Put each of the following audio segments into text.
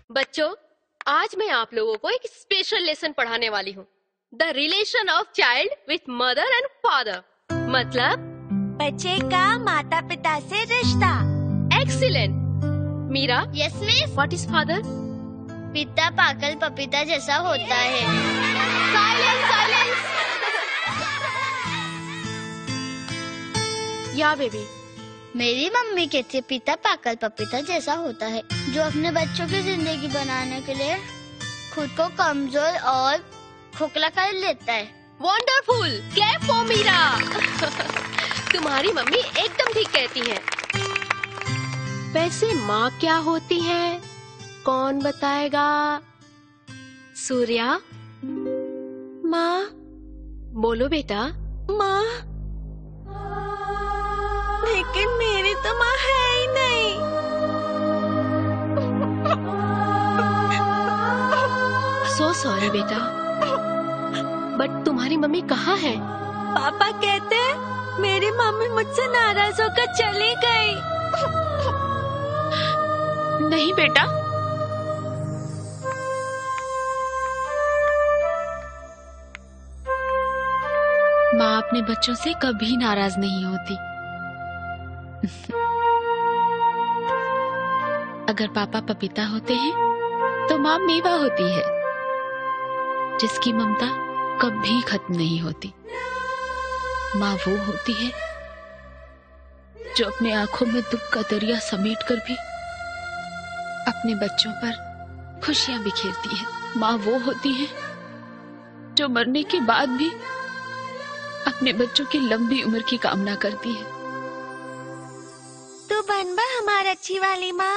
बच्चों, आज मैं आप लोगों को एक स्पेशल लेसन पढ़ाने वाली हूँ। The relation of child with mother and father, मतलब बच्चे का माता पिता से रिश्ता। Excellent. Meera, yes miss. What is father? पिता पाकल पपीता जैसा होता है। Silence, silence. या बेबी। मेरी मम्मी कहती है पिता पाकल पपीता जैसा होता है, जो अपने बच्चों की जिंदगी बनाने के लिए खुद को कमजोर और खोखला कर लेता है। Wonderful, clap for Meera. तुम्हारी मम्मी एकदम ठीक कहती हैं। वैसे माँ क्या होती है, कौन बताएगा? सूर्या, माँ। बोलो बेटा। माँ, लेकिन मेरी तो माँ है ही नहीं। सो सॉरी बेटा, बट तुम्हारी मम्मी कहाँ है? पापा कहते हैं मेरी मम्मी मुझसे नाराज होकर चली गई। नहीं बेटा, माँ अपने बच्चों से कभी नाराज नहीं होती। अगर पापा पपीता होते हैं तो माँ मेवा होती है, जिसकी ममता कभी खत्म नहीं होती। माँ वो होती है जो अपने आंखों में दुख का दरिया समेट कर भी अपने बच्चों पर खुशियां बिखेरती है। माँ वो होती है जो मरने के बाद भी अपने बच्चों की लंबी उम्र की कामना करती है। तू बनबा हमारी अच्छी वाली माँ।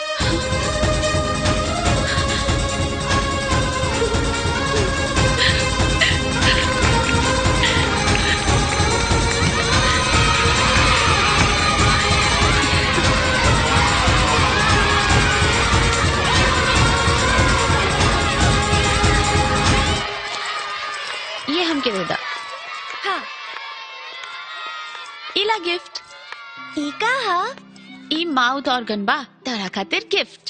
ये हमके दे दा। हाँ, इला गिफ्ट। ई का हा? ई माउथ ऑर्गन बा, तारा खातिर gift.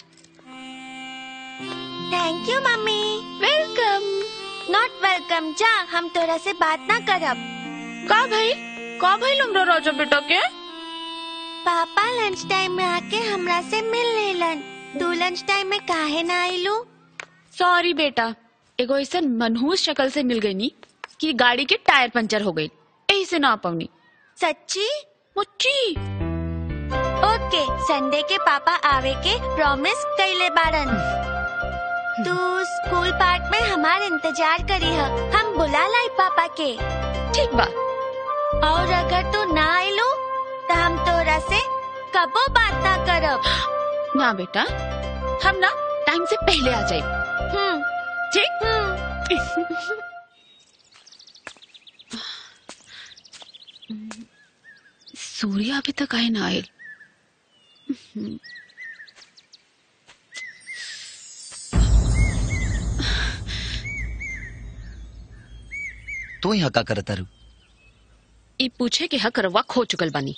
Thank you mummy. Welcome. Not welcome, जा, हम तोरा से बात ना करब। का भाई लमरा राजा बेटा के? पापा लंच टाइम में आके हमरा से मिल लेलन। तू लंच टाइम में काहे ना आइलू? सॉरी बेटा, एगो ऐसा मनहूस शक्ल से मिल गई नी कि गाड़ी के टायर पंचर हो गई, यही से ना पाऊनी। सच्ची? मुच्ची। ओके, संडे के पापा आवे के प्रॉमिस कइले बारन। तू स्कूल पार्क में हमार इंतजार करी है, हम बुला लाई पापा के। ठीक बा। और अगर तू ना आइलू तो हम तोरा से कबो बात ना करब। ना बेटा, हम ना टाइम से पहले आ जाए। ठीक। सूर्य अभी तक आए ना आए। तू यहाँ का करता रू? ई पूछे कि हक रवा खो चुकल बानी।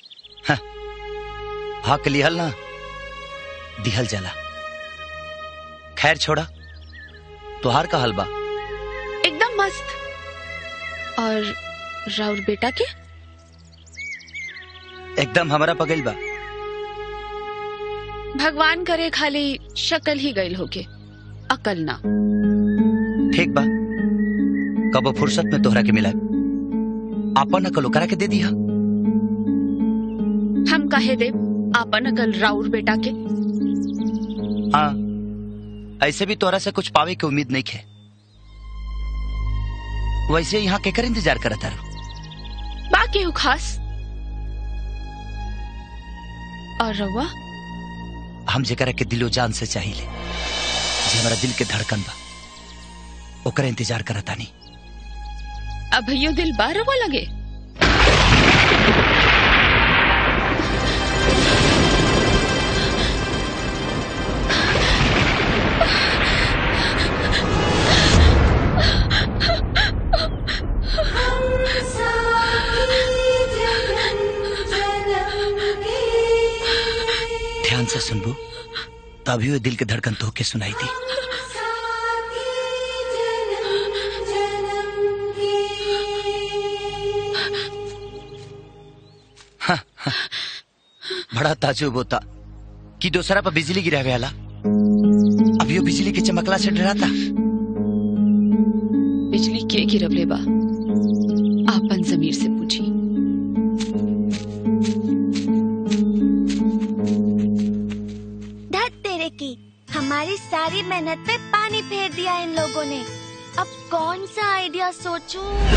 हक लिहल ना दिहल जाला। खैर छोड़ा, तुहार का हलबा? एकदम मस्त। और राउर बेटा के? एकदम हमारा पगल बा। भगवान करे खाली शक्ल ही गईल होके, अकल ना। ठीक बा, कबो फुर्सत में तोहरा के मिला आपन अकल ओकरा के दे दिया। हम काहे दे आपन अकल राउर बेटा के? हाँ, ऐसे भी तोहरा से कुछ पावे की उम्मीद नहीं है। वैसे यहाँ केकर इंतजार करता रहो? बाकी हूँ खास। और रवा? हम जेकरा के दिलो जान से चाहिए, जे हमारा दिल के धड़कन बा, ओकरा इंतजार करता नहीं। अब यो दिल बार रवा लगे। ध्यान से सुनबो तभी वो दिल के धड़कन तो के सुनाई थी। हाँ, हाँ, बड़ा ताजुब होता कि दूसरा पर बिजली गिरा गया ला। अब यो बिजली के चमकला से डराता। बिजली के गिरवले बा आपन जमीर से पूछी। धत तेरे की, हमारी सारी मेहनत पे पानी फेर दिया इन लोगों ने। अब कौन सा आइडिया सोचूं?